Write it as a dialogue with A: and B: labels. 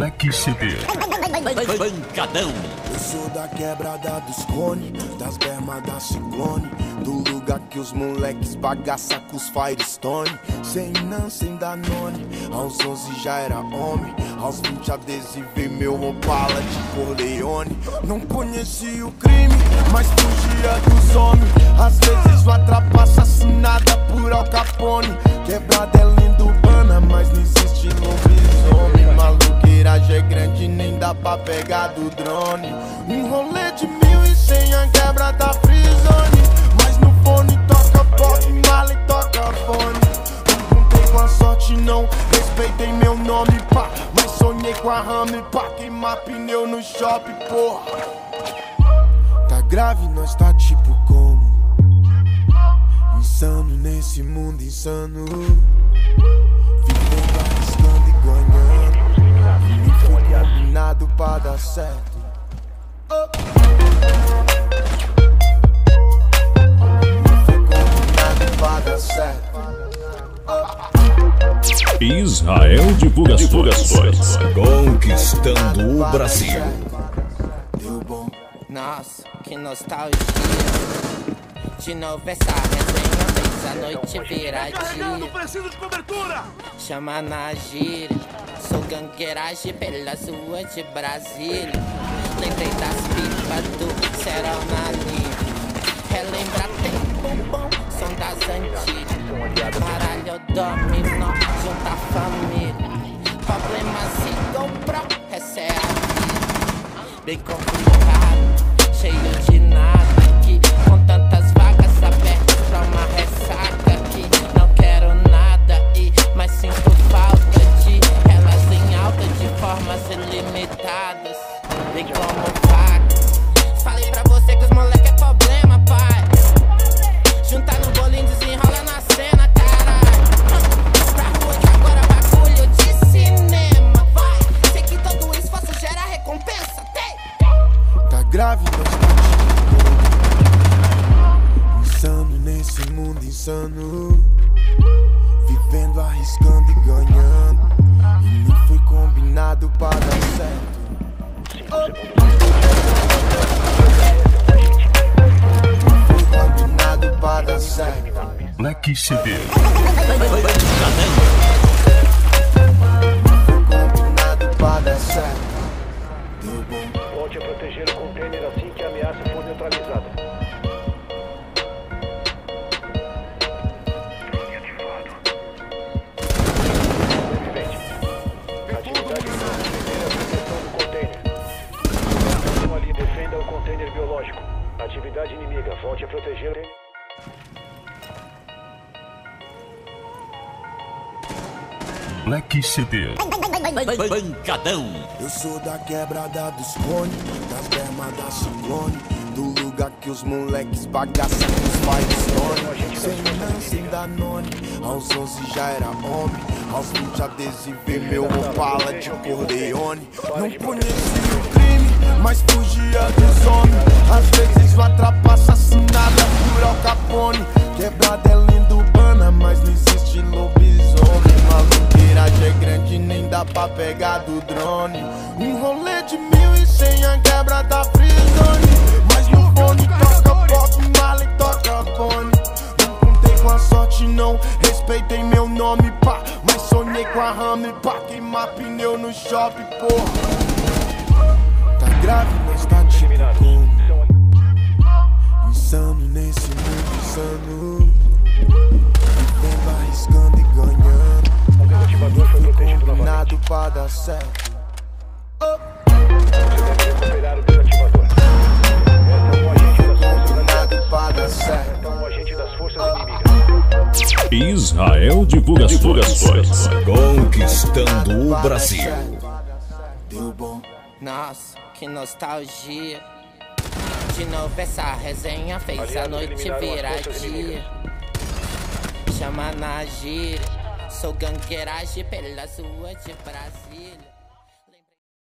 A: Black CD.
B: Pancadão.
C: Eu sou da quebrada dos clones, das bermas da Ciclone, do lugar que os moleques bagaça com os Firestone. Sem Nan, sem Danone, aos 11 já era homem, aos 20 adesivei meu Opala de Corleone. Não conheci o crime, mas fugia dos homens, às vezes uma trapa assassinada por Al Capone. Quebrada é linda urbana, mas não existe lobisomem. Maluqueiragem é grande, nem dá pra pegar do drone. Um rolê de 1100, a quebra da Freezone, mas no fone toca pop, mala e toca fone. Não contei com a sorte não, respeitei meu nome, pá, mas sonhei com a Rame, pá, queimar pneu no shopping, porra. Tá grave, nós tá tipo como insano nesse mundo insano, vivendo, arriscando e ganhando. E nem foi combinado pra dar certo. Nem foi combinado pra dar certo.
A: Israel Divulgações.
B: Conquistando o Brasil.
C: Deu bom.
D: Nossa, que nostalgia. De novo essa resenha fez a noite virar dia.
E: Preciso de cobertura!
D: Chama na gíria, sou gangueiragem pelas ruas de Brasília. Lembrei das pipas do Serol na linha. Relembra tempo bom, som das antigas. Baralho eu domino, junta a família. Problemas se comprou, essa é a vida. Bem complicado, cheio de nada aqui, com tantas vagas abertas pra uma ressaca aqui. Não quero nada ir, mas sinto falta de elas em alta de formas ilimitadas. Bem como faca. Falei pra você que os moleque é problema, pai. Juntar no bolinho, desenrola na cena, caralho. Pra rua que agora bagulho de cinema, vai. Sei que todo esforço gera recompensa, tem.
C: Tá grave, nós tá tipo insano nesse mundo insano, vivendo, arriscando e ganhando. E nem foi combinado pra dar certo. Não foi combinado pra dar certo.
A: Black CD.
B: Pancadão.
C: Foi combinado pra dar certo. Deu bom.
E: Volte a proteger o container assim que a ameaça for neutralizada. Atividade primeira proteção do container. Estão ali, defenda o container biológico. Atividade inimiga, volte a proteger ele.
A: Black CD.
B: Pancadão.
C: Eu sou da quebrada dos clones, das bermas da Ciclone, do lugar que os moleques bagaça com os Firestone. Sem Nan, sem Danone, aos 11 já era homem, aos 20 adesivei meu Opala de Corleone. Não conheci o crime, mas fugia dos homens, às vezes uma trapa assassinada por Al Capone. Quebrada é linda urbana, mas não existe lobisomem. Maluqueiragem é grande, nem dá pra pegar do drone. Um rolê de 1100, a quebra da Freezone, mas no fone toca pop, mala e toca fone. Não contei com a sorte não, respeitei meu nome, pá, mas sonhei com a Rame, pá, queimar pneu no shopping, porra. Tá grave, nós tá tipo como insano nesse mundo insano, vivendo, arriscando e ganhando.
E: Desativador foi
C: Foi
E: protegido
C: combinado
E: novamente.
C: pra dar certo.
E: Você deve recuperar o desativador.
C: Combinado pra dar certo.
E: Esta é um agente das forças inimigas.
A: Israel Divulgações.
B: Conquistando o Brasil.
C: Deu bom.
D: Nossa, que nostalgia. De novo essa resenha fez a
E: Aliados
D: noite
E: eliminaram as
D: virar
E: forças
D: dia.
E: inimigas.
D: Chama na gíria, sou gangueiragem pelas ruas de Brasília.